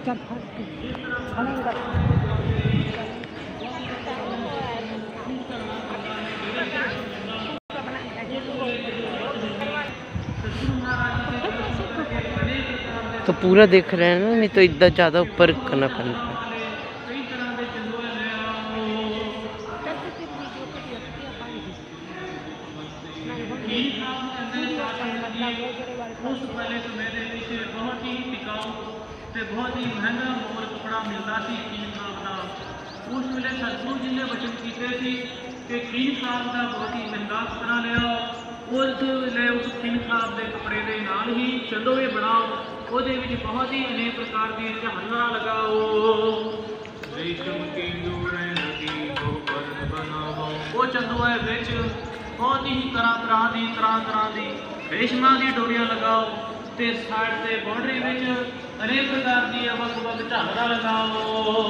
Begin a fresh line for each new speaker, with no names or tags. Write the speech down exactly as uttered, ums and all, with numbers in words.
तो पूरा देख रहे हैं ना, नहीं तो इतना ज़्यादा ऊपर करना पड़ता है।
उस पहले समय ਦੇ ਵਿੱਚ बहुत ही टिकाऊ ਤੇ बहुत ही महंगा मोल कपड़ा मिलता सी कीन साहब ਦਾ। उस ਵੇਲੇ सतगुरु जी ने वचन ਕੀਤੇ ਸੀ कि कीन साहब ਦਾ बहुत ही महंगा कपड़ा लिया। उस ਵੇਲੇ उस कीन साहब ਦੇ कपड़े ਦੇ ਨਾਲ ही चंदोए बनाओ, ਉਹਦੇ ਵਿੱਚ बहुत ही अनेक प्रकार की झालरा लगाओ। रेशम की डोरे लगी गोबर बनाओ। वो चंदोए ਵਿੱਚ बहुत ही तरह तरह की तरह तरह की रेशमां दी डोरियां लगाओ ते साइड ते बाउंड्री विच अनेक प्रकार दी वख वख झालरा लगाओ।